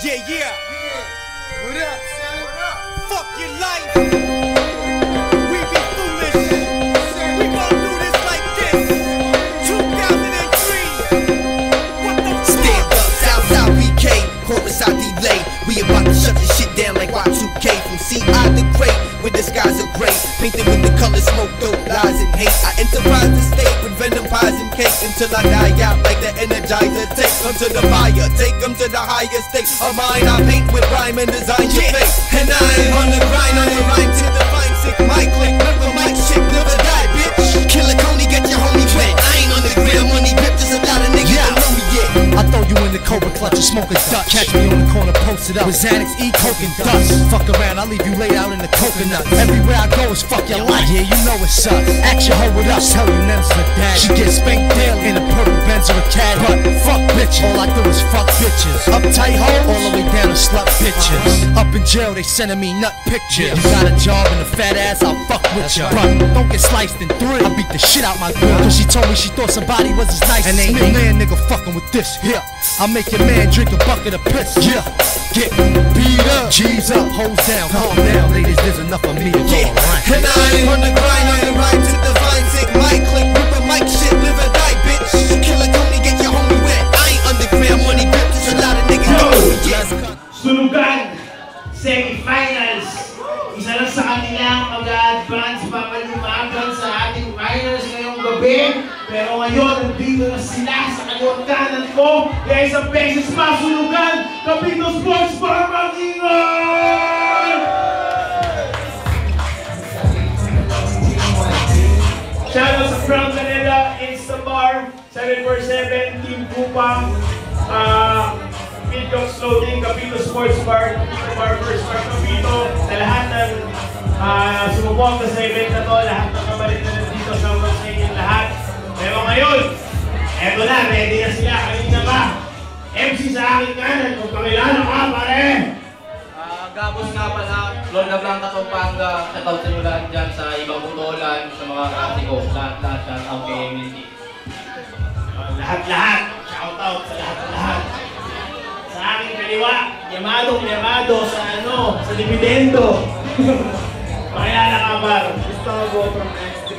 Yeah. What up, son? Fuck your life. We be foolish. We gon' do this like this. 2003. What the fuck? Stand up, Southside BK, chorus I delay. We about to shut this shit down like Y2K. From CI to great, when the skies are gray. Painted with the colors, smoke, dope, lies, and hate. I enterprise the state with venom, pies, and cake. Until I die out like the Energizer. Take them to the fire, take them to the higher state of mine. I paint with rhyme and design your face. And I ain't on the grind, on the rhyme to the fine sick. My click, never mic shit, never die, bitch. Killer Coney, get your homie wet. I ain't on the gram, money grip, just a lot of niggas don't know me yet. I throw you in the Cobra clutch and smoke a Dutch. Catch me on the corner, posted up with Xanax, E, coke and dust. Fuck around, I'll leave you laid out in the coconut. Everywhere I go is fuck your life. Yeah, you know it's sus. Act your hoe with us, tell you Nems the dad. She gets spanked daily in a purple Benz or a cat. But fuck bitches, all I do is fuck bitches. Uptight hoes, all the way down to slut bitches. Up in jail, they sending me nut pictures. You got a job and a fat ass, I'll fuck with ya. But don't get sliced in three. I beat the shit out my girl, cause she told me she thought somebody was as nice as me. And ain't no man nigga fucking with this. Yeah, I'll make your man drink a bucket of piss. Yeah, get beat up, G's up, hoes down, calm down, ladies. There's enough of me to go around. And I ain't on the grind, on the rhyme to the fine sick. My click, rippin' mic shit, live or die, bitch. Killer Coney, get your homie wet. I ain't underground, money grip, just a lot of niggas know me. Yes. Sulugan, semi-finals. Isa lang sa kanilang mag-advance papalimagan sa ating finals ngayong gabi. Pero ngayon, nandito na sila sa kanyang kanan ko. Kaya isang beses pa, Sulugan, Capito Sports para mag-ingon! Shoutout sa Crown Canela, Instabar, 747, Team Kupang, Midcox Clothing, Capito Sports Bar, Capito Barber, Smart Capito, sa lahat ng sumuporta sa event na to, lahat ng kabalit na nandito, shoutout sa inyo lahat. Pero ngayon, eto na, ready na sila, kanina ba? MC sa aking kanan, kung pakilala ka, pare! Gabos nga pala, Lorna Blanca, Pampanga, shoutout sa inyo lahat dyan sa ibang butolan, sa mga kasi ko, lahat-lahat dyan, ang KMNT. Lahat-lahat, shoutout sa lahat-lahat. Sa aking kaliwa, Yamado sa sa dividendo. Pakilala ka, par. Gustavo from S3.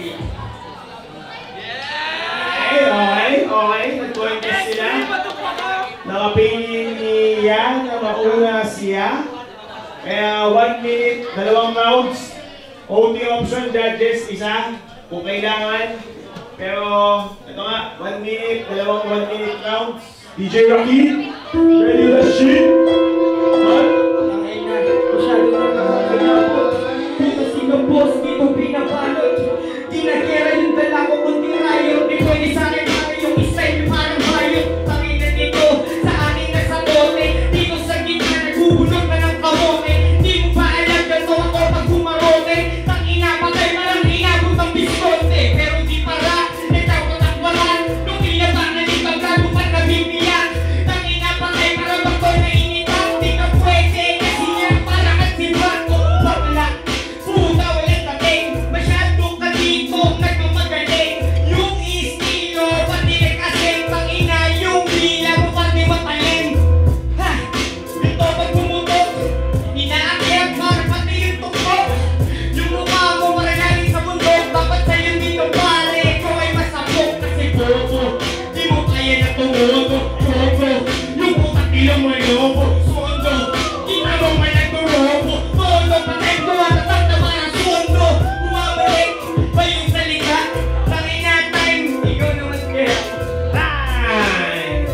Okay. Nag-contest sila. Nakapingin niya na mauna siya. Kaya 1 minute, 2 rounds. OT option, judges, isa. Kung kailangan. Pero, ito nga, 1 minute, 2 1 minute rounds. DJ Rocky, ready the shit? Tangay na, masyado na nakakagapot. Dito sino boss, dito pinabalot. Di nagkira yung dala ko kundi rayo. Di pwede sa akin para yung style parang hayop. Tangay na dito, sa akin nasabote. Dito sa gitna, nagbubulog na ng kamote. Di mo pa alam, ganito ako pag bumarote. Tangay na, patay parang inabot ang biskote. Pero di para, nagtawag ang walan. Nung ilaba na di paglago pa nabibiyak. Tangay na, patay para bakol na initan. Di ka pwede, kasi yan para kasi bako. Wala, puta walang dating. Masyado ka dito, nagmamagaling. Yung estilo, pati kasi tangina. Yung bilang mo pati matalim. Ha, dito pag bumutok, inaakyat para pati yung tuktok. Yung mukha mo maranaling sa bundok. Dapat sa'yo dito pare, kung ay masabok. Kasi bobo, di mo kaya na tumugo. Bobo, yung putak ilang mo ay lobo. Sundo, ginagaw may nagturobo. Tondo, patay ko at tatama ng sundo. Bumabalik ba yung salita? Tangina time, ikaw naman kaya. Time!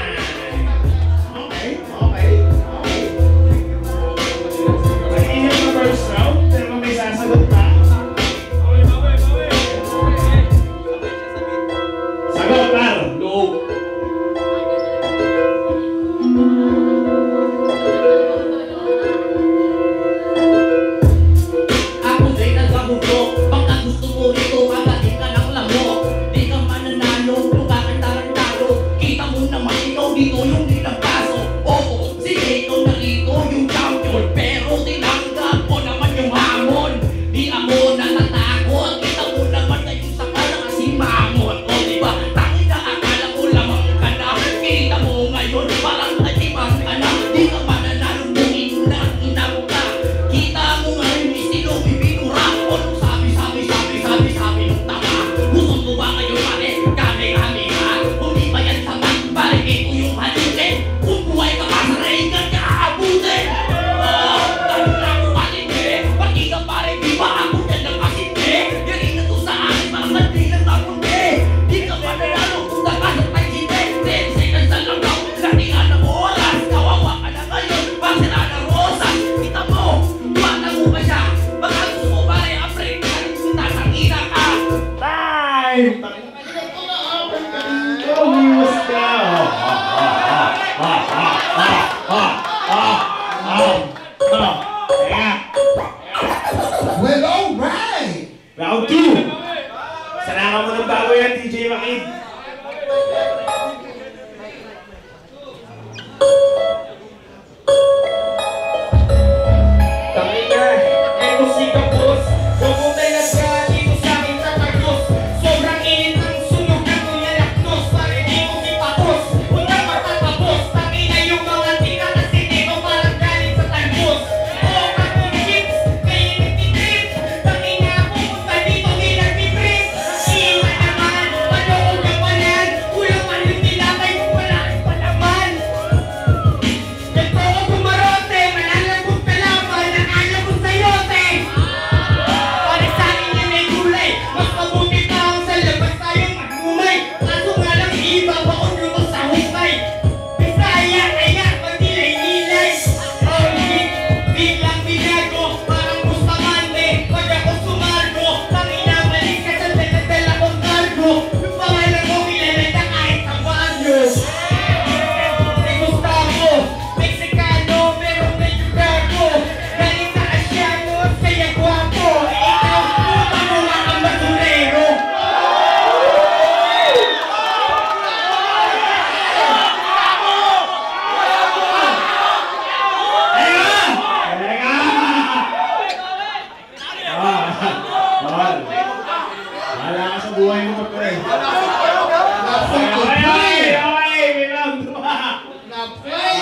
Okay. Mainit na first round, pero may sasagot pa. Sagot, par! Go! Ako din nagkabugok. Baka gusto mo ito, magaling ka ng lamok. Di ka mananalo, kung bakit tarantado. Kita mo naman ikaw dito yung nilampaso. Oo, sige ikaw na rito yung champion. Pero tinanggap ko naman yung hamon. Di ako natatakot. Kita mo naman na yung saka na kasi mamon. O diba, tangin na akala ko lamang ka na. Kita mo ngayon parang natibang ka na. Di ka man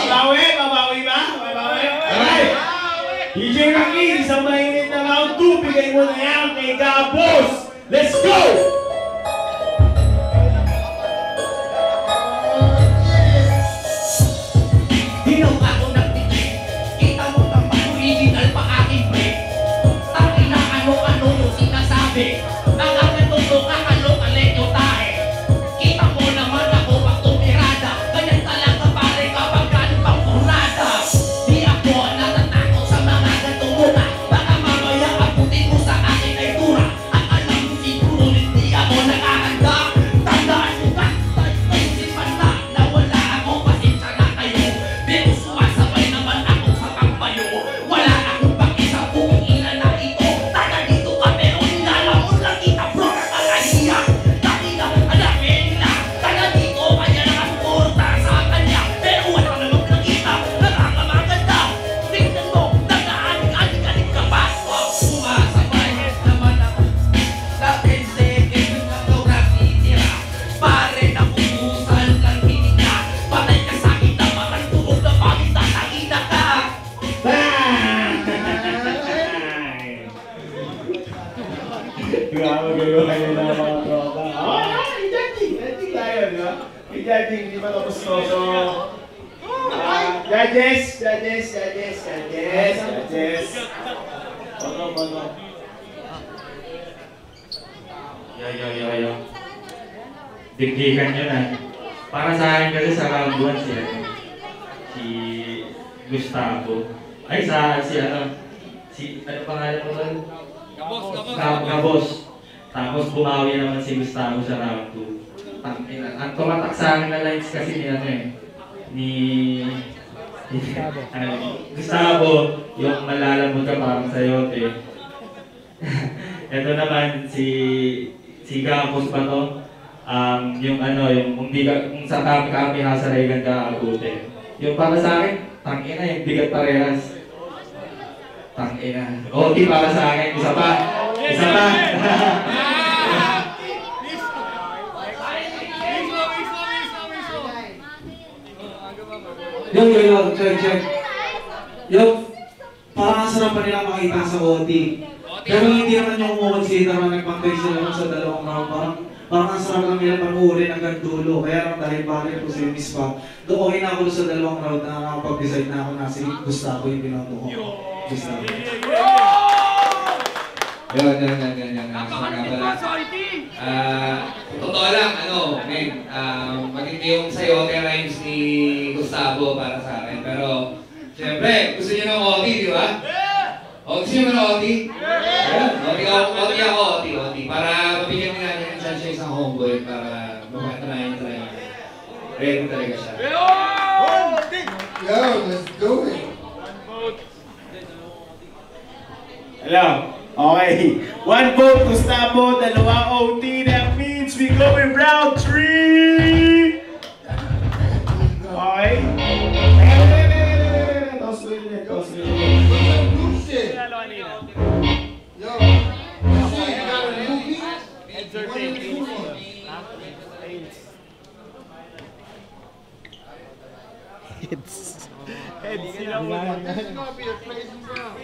Babawi ba? Alright! DJ Rocky, isang mainit na round 2. Bigay mo na yan kay Gabos. Let's go! Hinaw ako ng titik. Kita mo naman original pa aking break. Taki na ano-ano yung sinasabi. Nakakatuto ka ano-alek yung tae. Kita mo naman ako pag tumirada. Ganyan talaga pare kapag galing pang kurada. Di ako natatakot sa mga gatulungan. Baka mamaya abutin mo sa akin ay tura. At alam mo siguro hindi ako nakahanda. Tandaan mo ka, tayo man na wala ako pasensya na kayo. Pero sumasabay naman ako sa pagpayo. Wala akong pakisa kung ilan na ito. Taga dito ka pero nilalamon lang kita bro na kagaliya. Dati na hanapin nila. Taga dito kaya nakasuporta sa kanya. Pero wala naman nakita. Nakakamaganda. Tingnan mo, nagkaanik-anik ka pa. Sumasabay naman ako. Sa 10 seconds yung ikaw nakitira. Pare na kumusan lang hininga. Patay ka sa akin na parang tulog na pangit na nakita ka. Grabe kayo kayo na mga tropa. I-judging tayo, di ba? I-judging, di ba tapos to? So, judges. Ano? Yo. Digdigan nyo na. Para sa akin kasi sa round 1 si Gustavo. Ay, ano pangalan mo doon? Gabos. Tapos bumawi naman si Gustavo sa round 2. Ang tumatak sa akin na lines kasi ni Gustavo, yung malalambot ka parang sayote. Ito naman si Gabos pa to. Yung kung sa kami hasaray ka abutin. Yung para sa akin, tangina yung bigat parehas. Tangina. Okay para sa akin, isa pa. Yung, check. Yung, parang ang sarap pa nila makita sa OT. Pero hindi naman yung kumukonsider na nagpantay sila sa dalawang round. Parang ang sarap lang nila panuulin hanggang dulo. Kaya lang dahil bakit po si Miss pa. Doon okay na ako sa dalawang round na nakakapag-decide na ako na si Gustavo yung pinoto ko. Gustavo. Yan. Totoo lang, maganda yung sayote rhymes ni Gustavo para sa akin. Pero, syempre, gusto niyo ng OT, di ba? O, gusto niyo ng OT? OT ako. Para mabigyan nyo natin ng chance siya isang homeboy para mapatanayan tayo. Ready talaga siya. Yo, let's do it. Hello. Okay. 1 vote Gustavo, 2 OT. That means we go in round 3. Okay. Toss ulit. Yo, see, you got a new beat? What are you doing? Heads sila mo. This is gonna be a crazy round.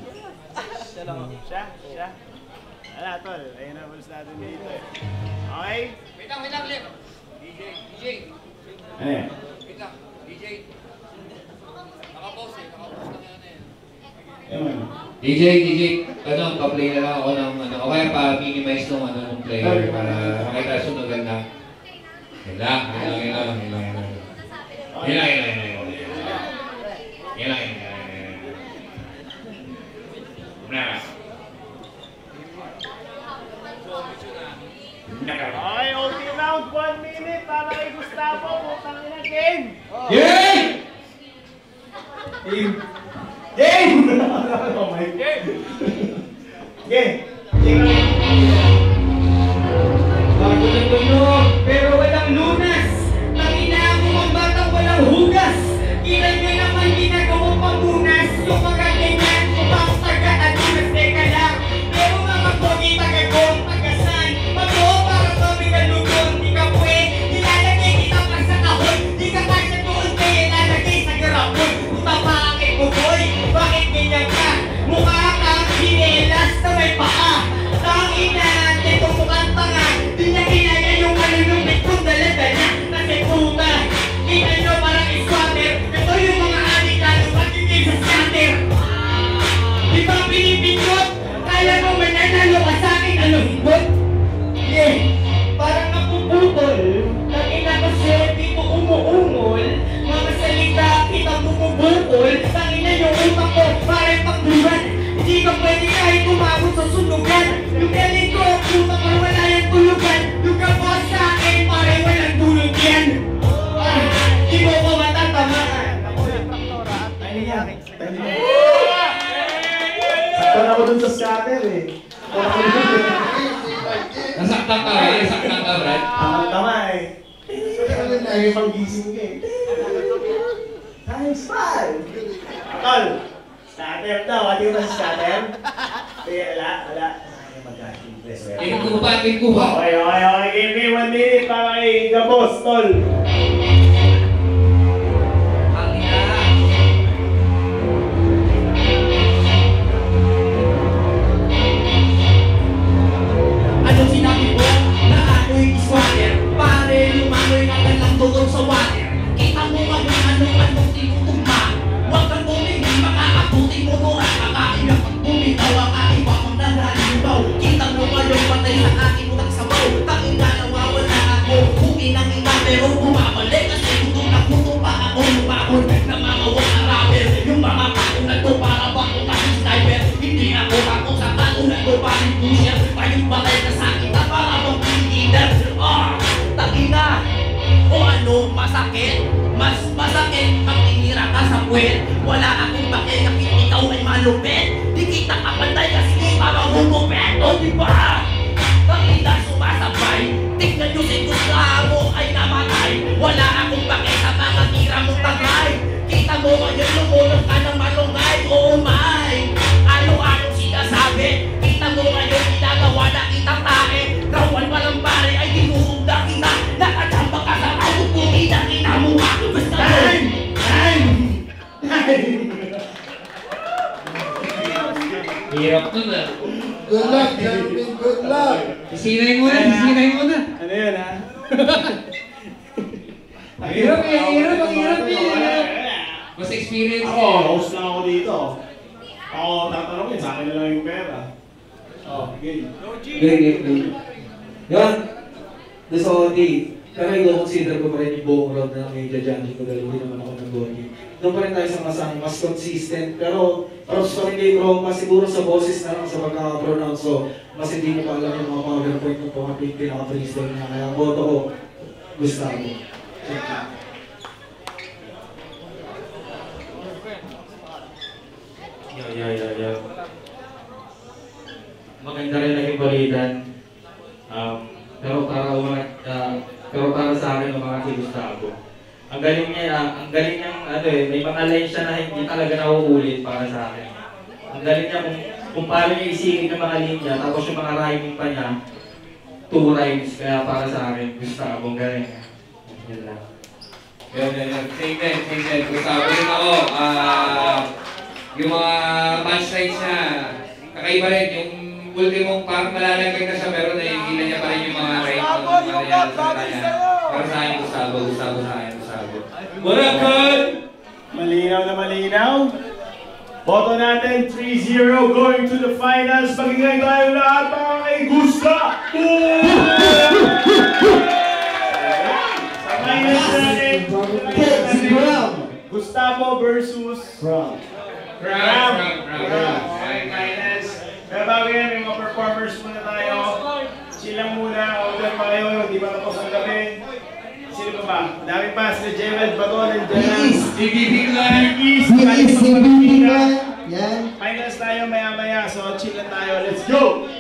Siya. Wala, tol. Ayun na ulit natin dito eh. Okay? Wait lang, Lip. DJ. Ano yan? Wait lang, DJ. Naka-pause lang yan Ayun. DJ, pa-play na lang ako ng o kaya pa-minimize ng player para makita sunugan na. Yun lang. Okay, OT round, 1 minute para kay Gustavo. Putang ina, game! Game! Oh my God! Game! Bago na tunog, pero walang lunas. Tangina mo ang batang walang hugas. Kilay nyo naman ginagawang pambunas. Yung mga ganyan, upang taga-adunas. Teka lang, pero mga pogi taga-gong, taga-san. Pag-o para kami kalugon. Di ka pwede, nilalagay kita pa sa kahon. Di ka pa sa tuon kaya lalagay sa garapon. Saktan ako dun sa scatter eh. Nasaktan ka ba? Nasaktan ka, Brad? Tama eh. Ay, pang-gising ka eh. Times 5! Tol! Scatter daw. Hindi mo ba sa scatter? Wala. Ay, mag-impress. Tingkuba. Okay. Give me 1 minute para kay Gabos, Tol. Anong sinabi mo na ako'y squatter? Pare, lumangoy na lang tulog sa water. Kita mo ngayon anong tinutugma. Huwag kang tumingin, makakabuti mo doon. Kakaiyak pag bumitaw ang aking bakang nagalibaw. Kita mo ngayon patay sa aking utang sabaw. Tangin na nawawala ako, kuminang ina pero bumabalik. Kasi gutom na gutom pa ako lumahon na mga wang rapper. Yung mga bakong na to para bakong kasing sniper. Hindi ako bakong sa tanong na to paring pusher. Payong patay na sa akin na para bang piniter. Tangina! O ano masakit? Mas masakit pag tinira ka sa puwet. Wala akong bakit ikaw ay malupit. Di kita kapantay kasi di pa magugupit. O diba? Tangina sumasabay. Tignan nyo si Gustavo ay namatay. Wala akong bakit sa mga tira mong tagay. Kita mo ngayon lumulong ka ng malungay. Oh my! Ano-anong sinasabi? Kita mo ngayon ginagawa na kitang tae. Rawan walang pare ay dinuhugda kita. Nakatamba ka sa ako kumita kita mo ako. Basta Hirap nun ah. Good luck, Jeremy. Good luck. Isinay mo na. Ano yun ha? Ang hirap eh. Mas experience Ako, host lang ako dito. Ako, tatanungin, sa akin na lang yung pera. Game. Game. Yan. Doon sa OT. Pero i-consider ko pa rin yung buong round na may judging ko dahil hindi naman ako nag-OT. Doon pa rin tayo sa masang mas consistent. Pero props pa rin kay Bro, mas siguro sa boses na lang sa pagkaka-pronounce. So, mas hindi mo pa alam yung mga PowerPoint ng mga pinaka-freestyle niya. Kaya boto ko, Gustavo. Thank you. Yo. Maganda rin naging balitan. Pero para sa akin mga si Gustavo. Ang galing niyang may mga lines siya na hindi talaga nauulit para sa akin. Ang galing niya kung paano niya isingit yung mga linya, tapos yung mga rhyming pa niya, 2 rhymes, kaya para sa akin, Gustavo, ang galing niya. Yun lang. Yan. Same. Gustavo din ako. Yung mga punchlines niya, kakaiba rin. Yung ultimong parang malalagay na siya, pero naigilan niya pa rin yung mga rhymes ng mga yan sa kanya. Para sa akin, Gustavo sa akin. Bulacan! Malinaw na malinaw. Boto natin, 3-0 going to the finals. Magiging tayo lahat mga kay Gusta! Sa finals natin, Gustavo versus Ram. Finals. Pero bago yan, may mga performers muna tayo. Chill lang muna, order pa kayo, di ba tapos ang gabi? Sino pa ba? Dami pa, sila Gerald Baton and Gerald. Finals tayo maya-maya, so chill lang tayo. Let's go!